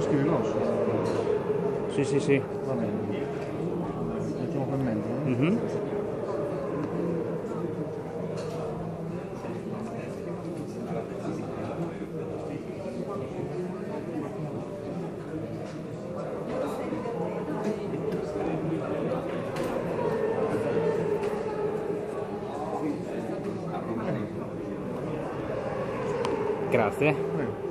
scrivi grosso. Sì, sì, sì. Va bene. Mettiamo qua in mezzo. Mhm. Grazie.